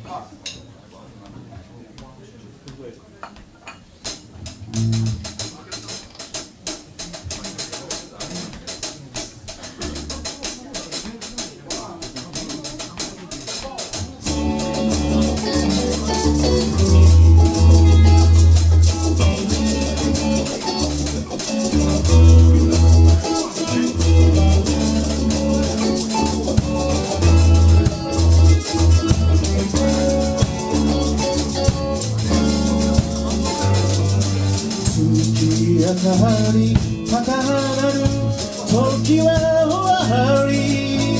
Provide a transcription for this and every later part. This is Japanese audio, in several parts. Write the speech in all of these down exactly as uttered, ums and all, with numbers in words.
高鳴る時は終わり、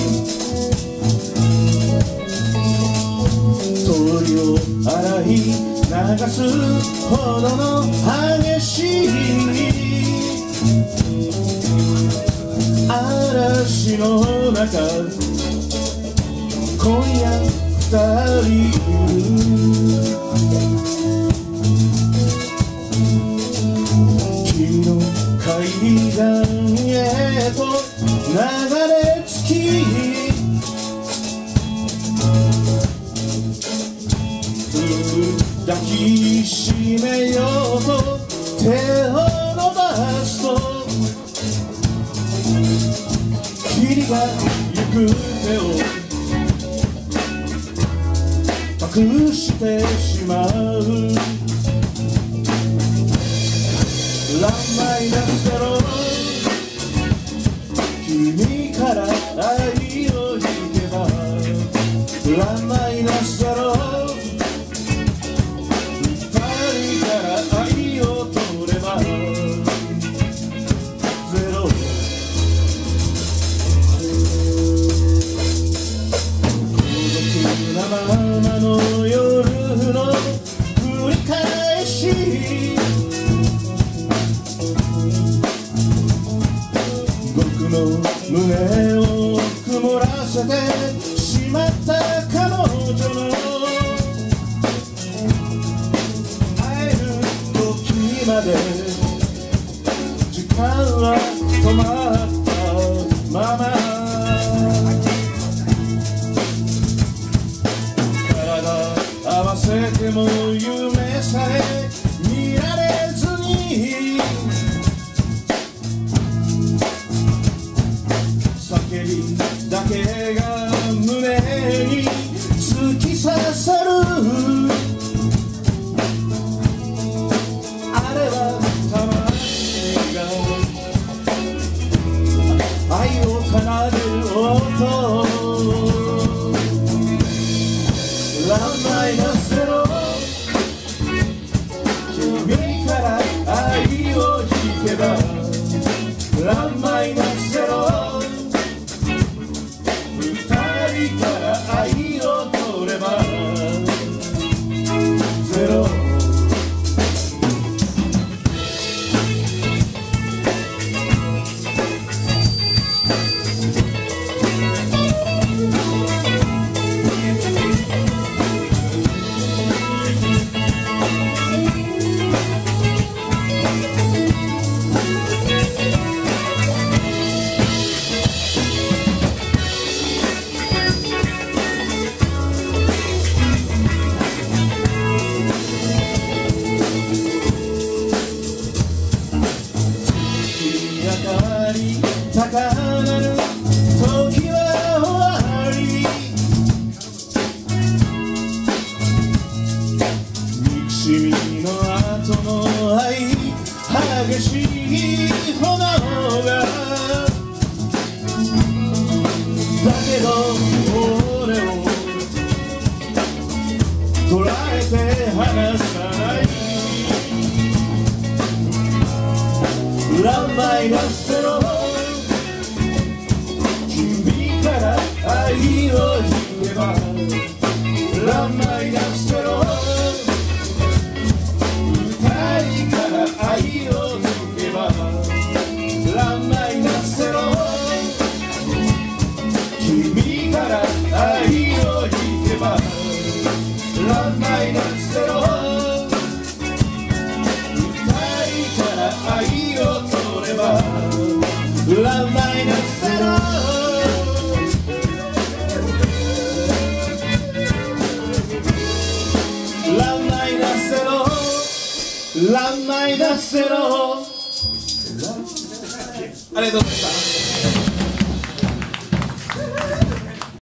鳥を洗い流すほどの激しい嵐の中、今夜二人いる。海岸へと流れ着き、抱きしめようと手を伸ばすと、霧が行く手を隠してしまう。ランマイナスゼロ、君から愛を引けば、ランマイナスゼロ、二人から愛を取ればゼロ。孤独なままの夜の繰り返し、胸を曇らせてしまった彼女の会える時まで時間は止まったまま、体合わせても夢さえ見られずに、叫びだけが胸に突き刺さる。あれは魂が愛を奏でる音。ランマイナスゼロ、君から愛を引けば、ランマイナスゼロ、愛を取ればゼロ。高鳴る時は終わり、憎しみの後の愛、激しい炎が、だけど俺を捉えて離さない。ランマイナスゼロ、愛を引けば、ランマイナスゼロ、二人から愛を引けば、ランマイナスゼロ、君から愛を引けば、ランマイナスゼロ、二人から愛を取れば、ランマイナスゼロ。 ランマイナスゼロ。ありがとうございました。